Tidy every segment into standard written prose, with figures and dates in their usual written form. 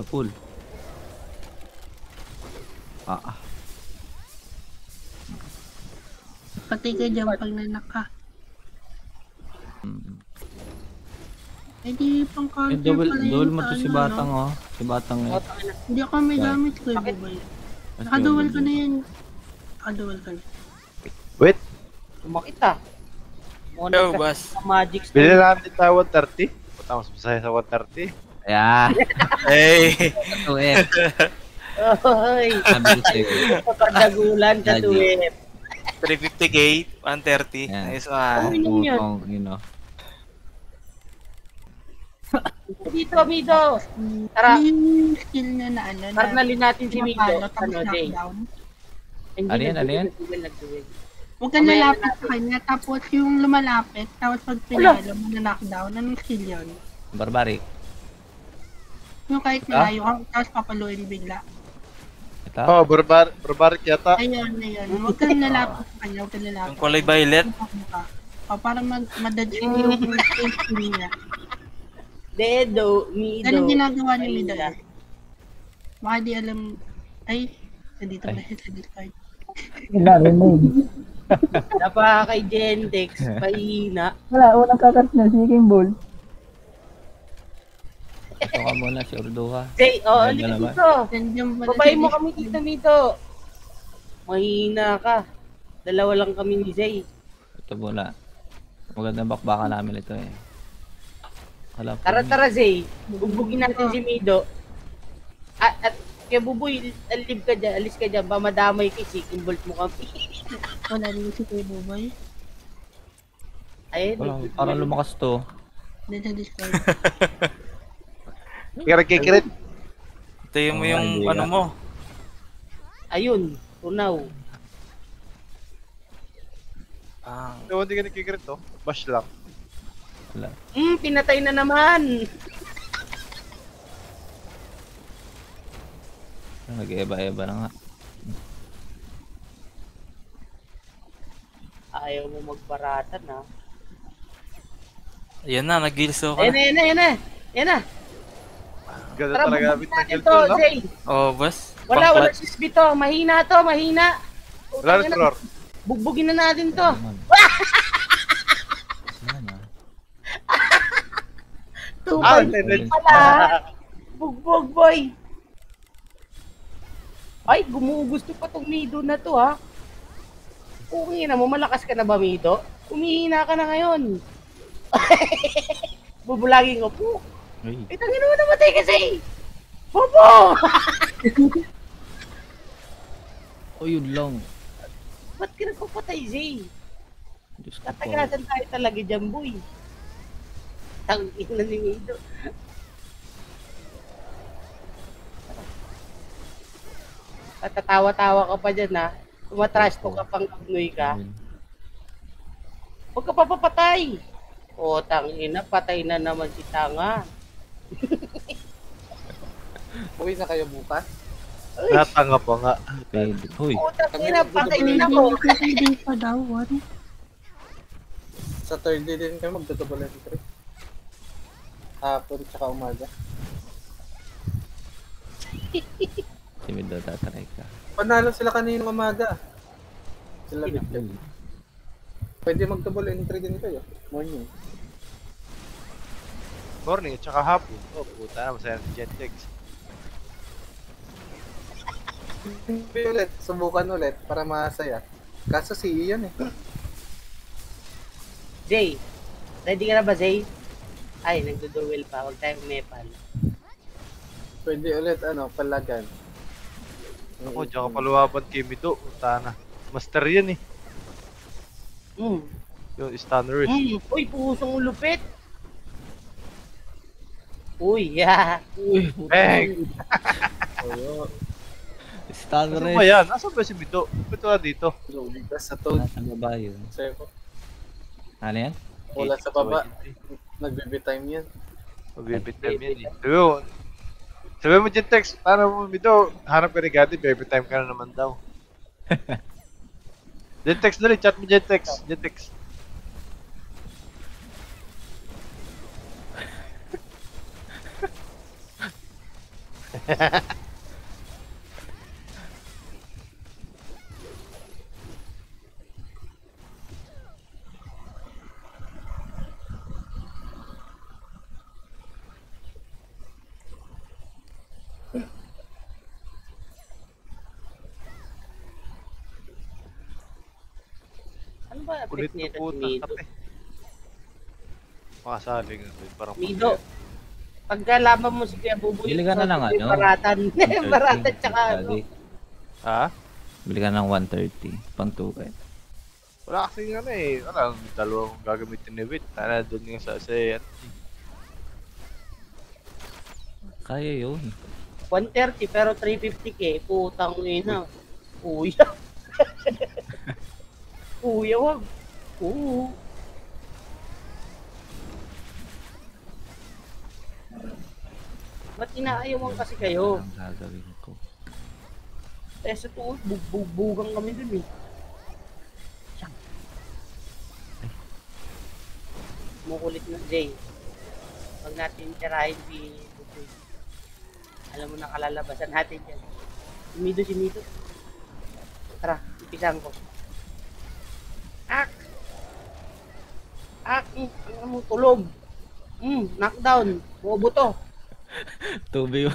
sa pool. Patay ka dyan pag nanak ka. Eh di pang counter pala Duel yung mo to sa si ano, Batang, no? oh. Si Batang eh. Hindi ako may gamit ko, Bubay. Nakadual ka na yan. Nakadual ka na. Wait, Sumakit ah. Yo, boss. Magic Stone. bilhin natin tayo 130. Punta mas masaya sa 130. Ayan. Hey! Ito eh. Oy! Sabi ko sa'yo. Pagdagulan sa tuwid. 350k, 130. Ayan. Nice one. Inom yan. You know. Dito, Mido. Tara, Ano yung skill na ano? karnalin natin si Mido. Pinapalo, tapos Ano, Jay? knockdown. Ano yan, ano yan? Nagduwil. Huwag kang lalapit sa kanya, tapos yung lumalapit, tapos pag pinalo mo na knockdown, anong skill yun? Barbaric. Yung kahit malayo ka, tapos papaluin bigla. Ito. Oh, barbaric yata. Ayun. Huwag kang lalapit sa kanya, huwag kang lalapit. Yung kulay violet. Para madadge mo yung skill niya. Dedo, Mido. Anong ginagawa ni Mido? Baka di alam, ay, nandito ba siya sa Discord? Napa kay Gentex, pahina. Wala, unang kakat na, si King Ball. Ito ka muna si Orduha. Jay, Ayan halika na naman. dito. Nandiyan pala Babay sa mo Discord. kami dito, Mido. Mahina ka. Dalawa lang kami ni Jay. Ito muna. Magandang bakbakan namin ito eh. Alam ko. Tara, Zay. Bugbugin natin si Mido. At kaya Buboy, alib ka dyan, alis ka dyan, ba madamay kasi, inbolt mo kami. Wala rin si Kuya Buboy. Ayun, Parang lumakas to. Nandiyan sa Discord. Kikirit. Tayo mo yung idea. ano mo. ayun, tunaw. Hindi ka nakikirit to. Bash lang. Wala. Pinatay na naman. Nag-eba-eba na nga. Ayaw mo magbaratan, ha? Ayan na, nag-gilso ka Ayan na. na, yan na. Ganda Tara, talaga bugbugin gamit ng natin guild to, tool, no? Zay. Oh, boss. Wala Pang-clutch. SSB to. Mahina to, mahina. Wala na floor. Bugbugin na natin to. Naman. Naman. Ay, Tupan pala. Bugbog, boy. Ay, gumugusto pa tong Mido na to, ha? Kung ina mo, malakas ka na ba, Mido? Umihina ka na ngayon. Bubulagin ko po. Ay, Tangin mo namatay kasi. Bobo! oh yun lang. Ba't ka nagpapatay, Zay? Diyos ko po. Tatagasan tayo talaga dyan, boy. Tangin na ni Mido. Tatatawa-tawa ka pa dyan, ha? Tumatrash to ka pang agnoy ka. Huwag ka papapatay. O, tangina, patay na naman si Tanga. Uwi na kayo bukas? Natanga pa nga. Pwede. Hoy, O, tangina, patay din ako. Hindi pa daw, what? Sa third day din kayo magdodouble entry. Hapon tsaka umaga. timid daw tatry ka. Panalo sila kaninang umaga. Sila bigyan. Pwede mag-double entry din kayo. Morning. Morning at saka hapon. Oh, puta na. Masaya si Gentex. Ulit, subukan ulit para masaya. Kaso si Ian eh. Zay, ready ka na ba, Zay? Ay, nagdo-duel pa. Huwag tayong Nepal. Pwede ulit palagan. Ako, diyan ka paluwaban kay Mido. Puta na. Master yan eh. Yung stunner eh. Uy, pusong lupit. Uy, yeah. Bang! Stunner Ano ba eh. yan? Nasaan ba si Mido? Ito na dito. Lumigas sa toad. Nasa baba yun. Sa'yo ko. Ano yan? Wala sa baba. Nagbibi-time yan. Magbibit time yan eh. Sabi mo Gentex, paano mo Mido? Hanap ka ni Gadi, baby time ka na naman daw. Gentex na rin, chat mo Gentex. Gentex. Ano ba Ulit effect na nito si puta. Mido? Kape. Makasabi nga. Parang Mido. Pagkalaban mo si Kuya Buboy, Bili ka na ng ano? Baratan. 130, Baratan tsaka ano. Daddy. Ha? Bili ka ng 130. Pang 2K. Wala kasi ano eh. Wala, dalawang gagamitin ni Wit. Tana doon yung sa yan. Kaya yun. 130 pero 350k. Putang ina. Kuya. Kuya, wag. Oo. Ba't inaayawan kasi kayo? Ang gagawin ko. Eh sa tuod, bugbugan kami dun eh. Mukulit na Jay. Huwag natin tirahin si Buboy. Alam mo na kalalabasan natin yan. Si Mido. Tara, ipisan ko. Ak! Ang mo tulog. Knockdown. Buobo 2v1.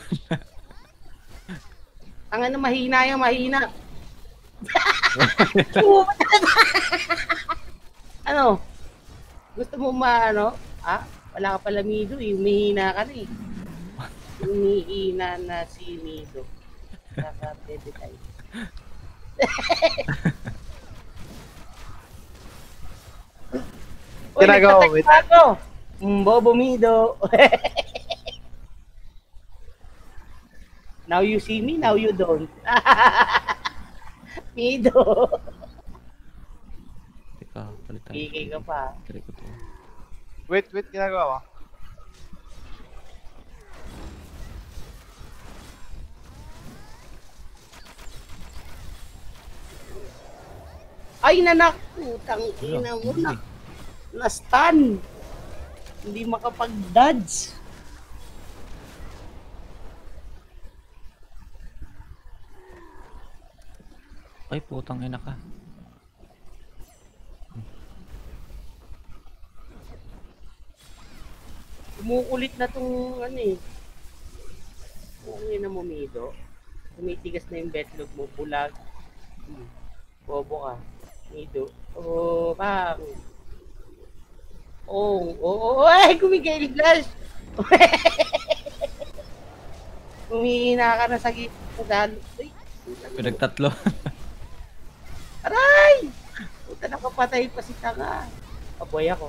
Ang ano, mahina yan, mahina. Ano? Gusto mo ano? Wala ka pala Mido eh. Umihina ka na eh. Umihina na si Mido. Kaka-bebe tayo. Ginagawa mo, wait. Bobo Mido. Now you see me, now you don't. Mido. Teka, palit tayo. Kikay ka pa. Try ko to. Wait, ginagawa mo. Ay, nanak! Putang ina mo na. Na-stun. Hindi makapag-dodge. Ay, putang ina ka. Kumukulit na tong ano eh. Kung ina mo, Mido. Tumitigas na yung betlog mo. Bulag. Bobo ka. Mido. Oh, bang. Ay, kumigay flash. Umihina ka na sa gitna. Ay, Pinagtatlo. aray! Puta, nakapatay pa si Tanga. Aboy ako.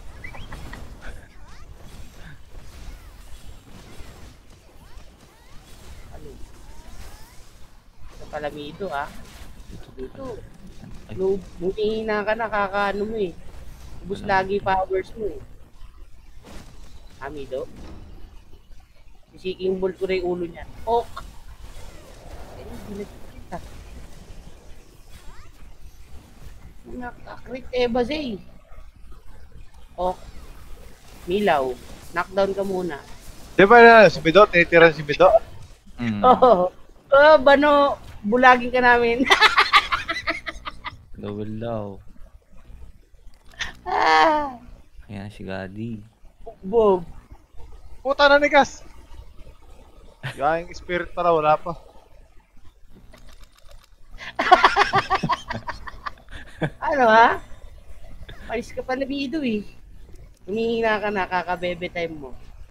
Ano? Ito pala Mido, Dito. Ay, Humihina ka, nakakaano mo eh. Ubus lagi powers mo eh. Mido. Sisiking ball ko rin ulo niya. Ok! Ay, hindi nagkikita. Nakakrit Eva Zay. Ok. Milaw. Knockdown ka muna. Di ba na, si Mido? Tinitira si Mido? Oh, Bano, bulagin ka namin. Double daw. Ayan si Gadi. Bob. Puta na ni Gas! Yung spirit para wala pa. Ano Paris ka pa na Mido eh. Humihina ka na, kakabebe time mo.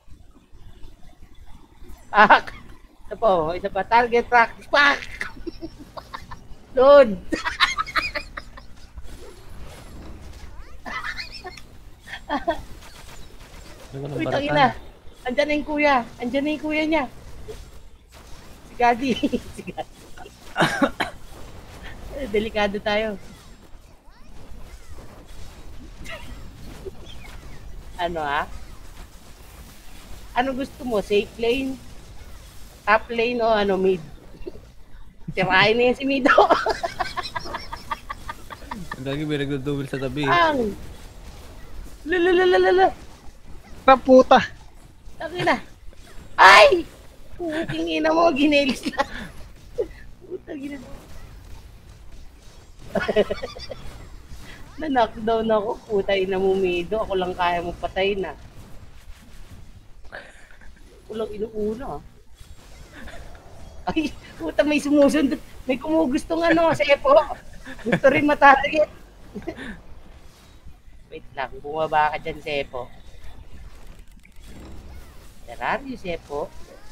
Isa pa, target practice. Pak! Load! Uy, tangina. Andyan na yung kuya. Andyan na yung kuya niya. Si Gadi. Si Gadi. Delikado tayo. Ano Ano gusto mo? Safe lane? Top lane o ano mid? Tirahin na yan si Mido. Lagi may nagdo-double sa tabi. Ang! Lalalala! Na puta! Tangina! Ay! Puking ina mo, ginelis na. Putang ina mo. Na-knockdown ako, putay na mo, Mido. Ako lang kaya mo patay na. Ako lang inuuna. Ay, puta, may sumusunod. May kumugustong ano, sa Epo. Gusto rin matarget. Wait lang, bumaba ka dyan, Sepo. Terrario, Sepo.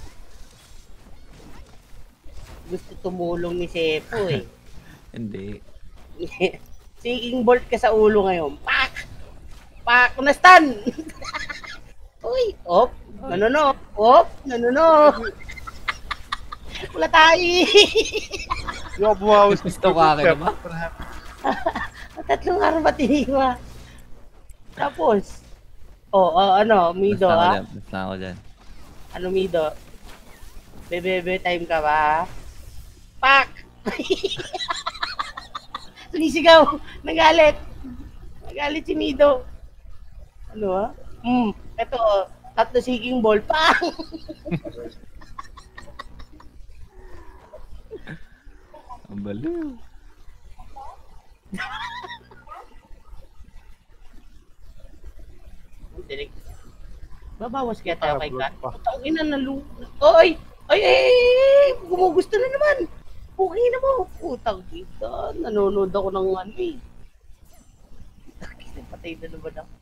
Gusto tumulong ni Sepo eh. Hindi. Seeking bolt ka sa ulo ngayon. Pak! Pak! Na-stun! Uy! Op! Nanono! Op! Nanono! Wala tayo! Hindi ako bumawas. Gusto ka akin ba? Tatlong araw ba tiniwa? Tapos, ano, Mido, Basta ako dyan. Ano, Mido? Bebe time ka ba? Pak! Sumisigaw! Nagalit! Nagalit si Mido. Ano, eto, tatlo seeking ball. Pang! Ang baliw. Direct. Babawas kaya tayo kay Kat. Pa. Putang ina na Oy! Ay! Gumugusto na naman! Okay na mo! Putang kita. Nanonood ako ng ano eh. Patay na naman ako.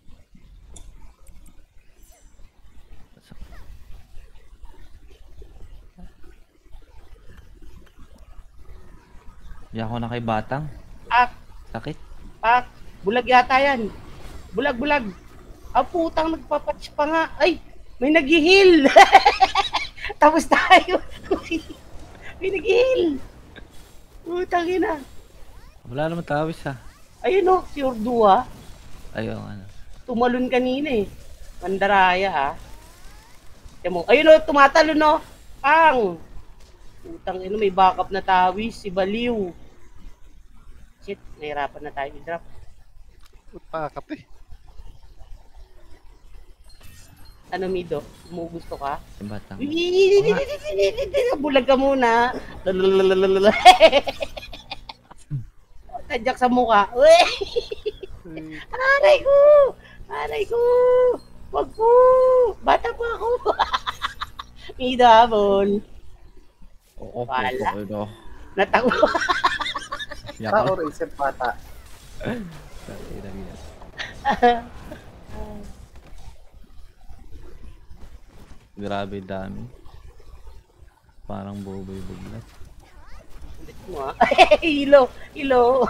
Di ako na kay Batang. Pak! Sakit. Pak! Bulag yata yan. Bulag. Ah, putang nagpapatch pa nga. Ay! May nag-heal! Tapos tayo. May nag-heal! Putang ina. Wala naman tawis ha. Ayun o, si Ordua. Ayun ano. Tumalon kanina eh. Mandaraya ha. Tiyan mo. Ayun o, tumatalo no. Pang! Putang ina, may backup na tawis. Si Baliw. Shit, nahirapan na tayo i-drop. Puta ka, te. Ano, Mido? Gusto ka? Si Batang. Bulag ka muna. Lalalala. Tadyak sa mukha. Uy! Aray ko! Aray ko! Wag po! Bata pa ako! Mido habon. Oo, Wala. oo. Natawa. Yak Tao or isip bata. Grabe dami. Parang boboy buglat. Hilo! Hilo!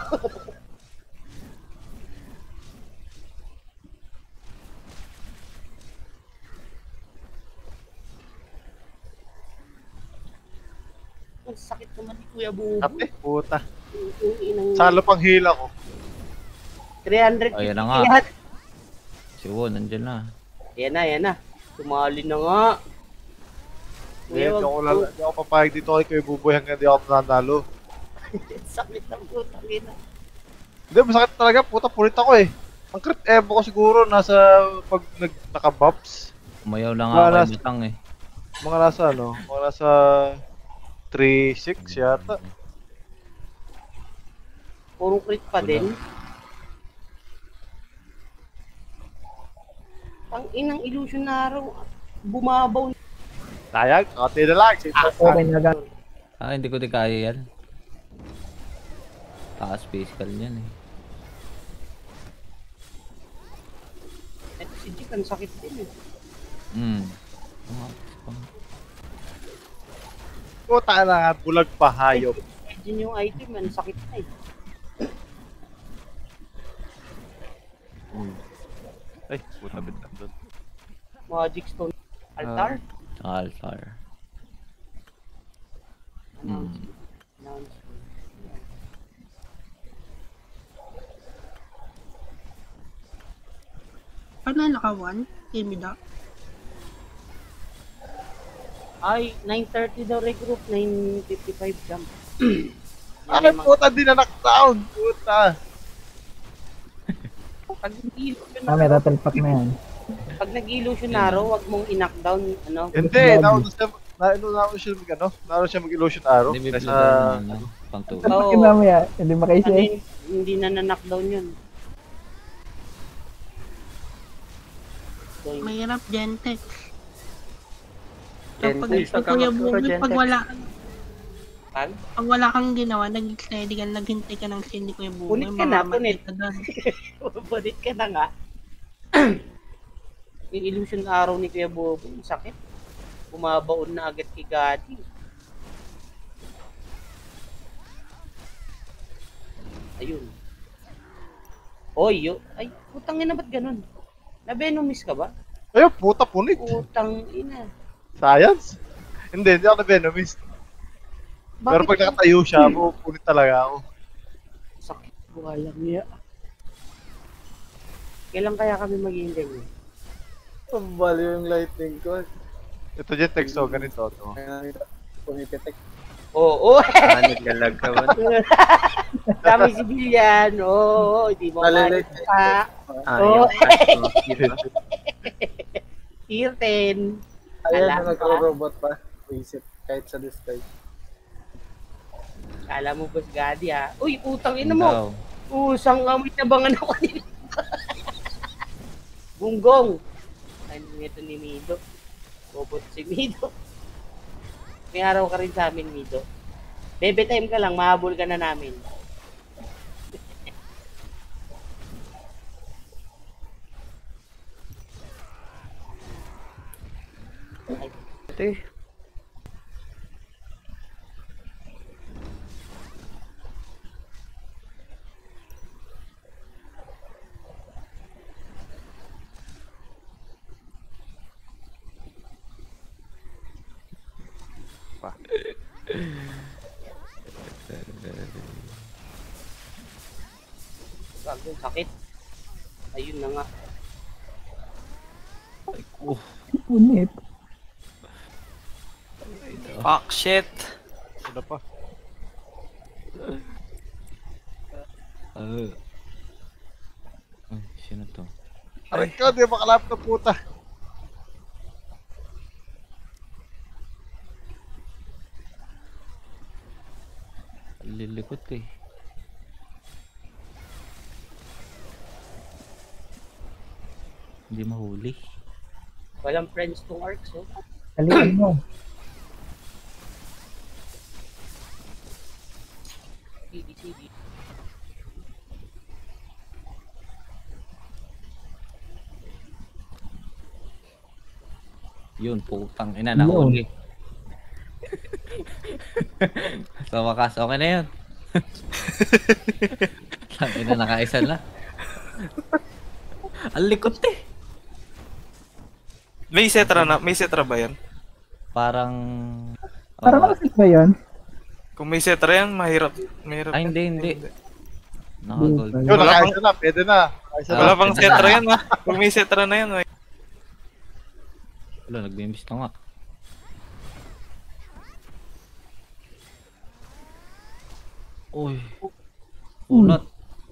Ang sakit naman ni Kuya Bubu. Ate, puta. Yung inang- Salo pang hila ko. 350 Ayan na nga. lahat. Si Won, nandyan na. Yan na. Sumali na nga. Hindi ako papayag dito kay Kuya Buboy hanggang di ako nanalo. Sakit ng putang ina. Hindi, masakit talaga. Puta, pulit ako eh. Ang crit evo ko siguro nasa pag naka-buffs. Umayaw lang ako Wala. kay Batang eh. Mga nasa ano, mga nasa 3-6 yata. Puro crit pa Wala. din. Ang inang illusionaro. Bumabaw. Tayag, kati na lang. Okay na lang. Ah, hindi ko di kaya yan. Taas physical niyan eh. Ito si Jik, ang sakit din eh. Puta na, bulag pa, hayop. Medyo yung item, ang sakit na eh. Ay, puta bintang doon. Magic Stone Altar. Altar. Announcement. Paano naka-1? Timida. Ay, 9:30 daw regroup, 9:55 jump. Ay, puta, di na knockdown. Puta. Pag May rattle pack na yan. Pag nag-illusionaro, wag mong i-knockdown, ano? Hindi, naano siya mag-illusion arrow. Hindi, may Kaysa, blood na, pang tubig. Oo. Bakit mamaya? Hindi Ano makaisi. yun, hindi na na-knockdown yun. So, Mahirap, Gentex. Gentex, Kapag pagka Kuya magpuro Buboy, Gentex. pag wala kang ginawa, nag-steady ka, naghintay ka ng scene ni Kuya Buboy, Punit ka na, mamamatay punit. ka doon. Bumabalik ka na nga. Yung illusion araw ni Kuya Bobo, yung sakit. Bumabaon na agad kay Gadi. Ayun. Oy, ay, putang ina, ba't ganun? Nabenomis ka ba? ayun, puta punit. Putang ina. Science? Hindi ako na-venomist. Pero pag nakatayo siya, punit talaga ako. Sakit, walang niya. Kailan kaya kami maging ganyan? Ang bali yung lightning ko. Ito dyan, text o, ganito. To. Pumipitik. Oo, Naglalag ka ba? kami sibilyan. Oo, hindi mo Nalilit. pa. Yung cast mo. Tier 10. Ayan Alam na ka? nagro-robot pa. Isip, kahit sa disguise. Kala mo, Boss Gadi, ha? Uy, utang ina Yun mo. daw. Usang amoy na bangan ako nila. Bunggong. Ano ito ni Mido? Bobot si Mido. May araw ka rin sa amin, Mido. Bebe time ka lang, mahabol ka na namin. Ito eh. Gago, sakit. Ayun na nga. Punit. Fuck, shit. Ano pa? Ay, sino to? Aray ka, di makalapit na puta. Lilikot eh. Hindi mahuli. Walang friends tong arcs, oh. Alian mo. CD. Yun, putang ina, nahuli. Sa wakas, okay na yun. Tang ina, nakaisa na. Ang likot eh. May setra ba yan? Parang... Parang makasit ba yun? Kung may setra yan, mahirap. Ay, hindi. Naka-gold. Yun, nakaisa na, pwede na. Nakaisa na. Wala pang setra yan ha. Kung may setra na yan, Wala, nagbimbis na nga. Uy. Unat.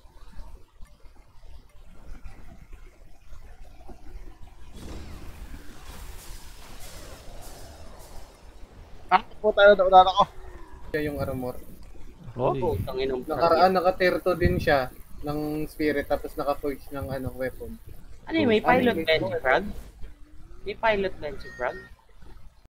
Puta, naulan ako. Siya yung armor. Uy. Putang inong Nakaraan, naka-terto din siya ng spirit tapos naka-forge ng weapon. Ano yun, may pilot ba si Frog? May pilot ba si Frog?